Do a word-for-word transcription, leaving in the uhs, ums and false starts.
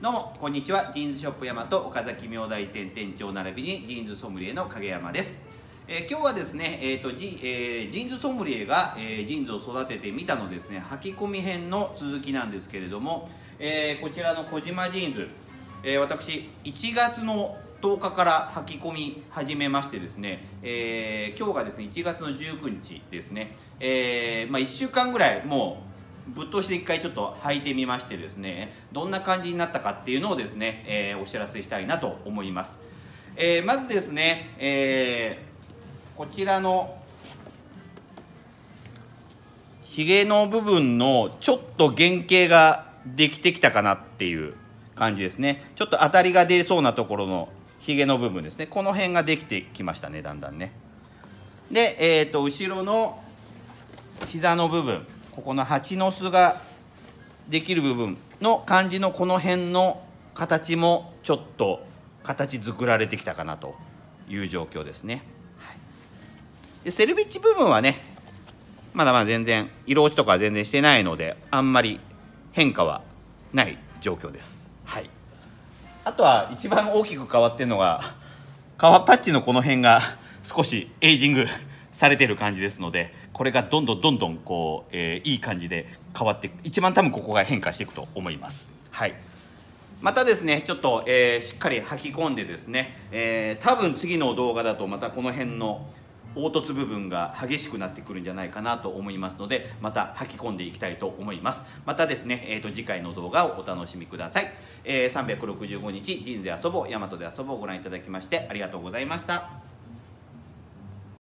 どうもこんにちは。ジーンズショップヤマト岡崎明大寺店店長並びにジーンズソムリエの影山です。えー、今日はですね、えーとジえー、ジーンズソムリエが、えー、ジーンズを育ててみたのですね、履き込み編の続きなんですけれども、えー、こちらの小島ジーンズ、えー、私いちがつのとおかから履き込み始めましてですね、えー、今日がですねいちがつのじゅうくにちですね、えーまあ、いっしゅうかんぐらいもうぶっ通しで一回ちょっと履いてみましてですね、どんな感じになったかっていうのをですね、えー、お知らせしたいなと思います。えー、まずですね、えー、こちらのひげの部分のちょっと原型ができてきたかなっていう感じですね。ちょっと当たりが出そうなところのひげの部分ですね、この辺ができてきましたね、だんだんね。で、えーと後ろの膝の部分、ここの蜂の巣ができる部分の感じのこの辺の形もちょっと形作られてきたかなという状況ですね。はい、でセルビッチ部分はね、まだまだ全然色落ちとかは全然してないので、あんまり変化はない状況です。はい、あとは一番大きく変わってるのが革パッチのこの辺が少しエイジングされてる感じですので、これがどんどんどんどんこう、えー、いい感じで変わっていく、一番多分ここが変化していくと思います。はい、またですねちょっと、えー、しっかり履き込んでですね、えー、多分次の動画だとまたこの辺の凹凸部分が激しくなってくるんじゃないかなと思いますので、また履き込んでいきたいと思います。またですね、えー、と次回の動画をお楽しみください。えー、さんびゃくろくじゅうごにちジーンズで遊ぼう、ヤマトで遊ぼうをご覧いただきましてありがとうございました。